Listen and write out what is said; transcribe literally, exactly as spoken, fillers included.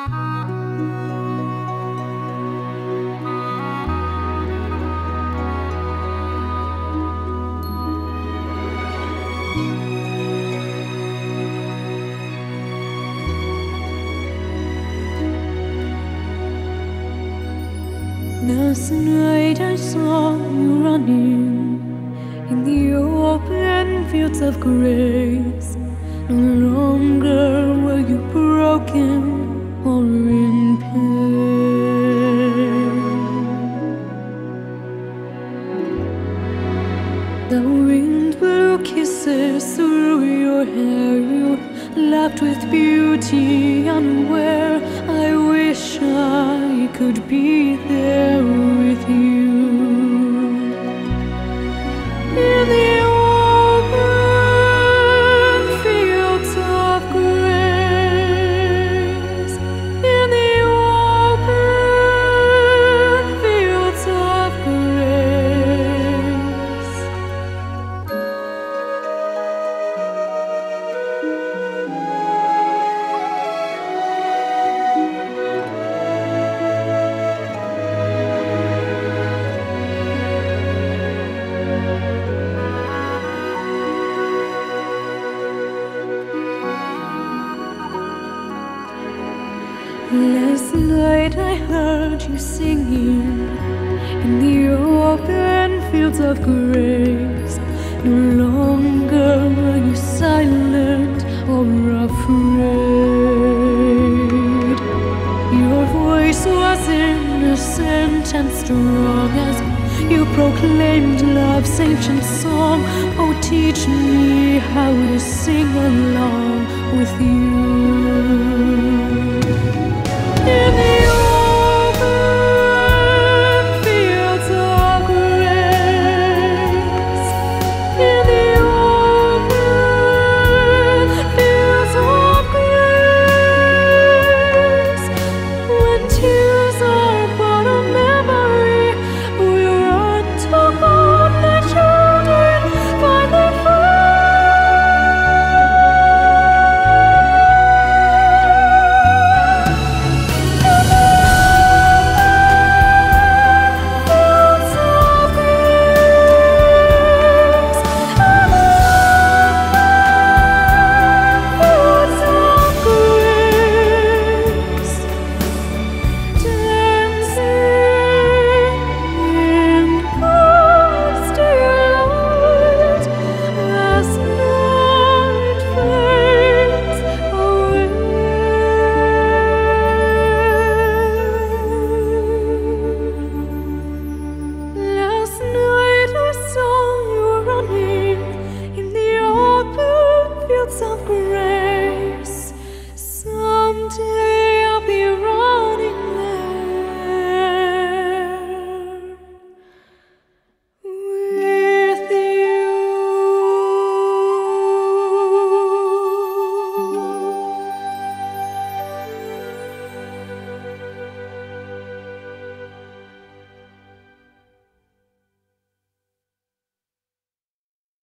Last night I saw you running in the open fields of grace. No longer were you broken or in pain. The wind blew kisses through your hair. You laughed with beauty unaware. I wish I could be there with you. In the open fields of grace, in the open fields of grace. Last night I heard you singing in the open fields of grace. No longer were you silent or afraid. Your voice was innocent and strong as you proclaimed love's ancient song. Oh, teach me how to sing along with you.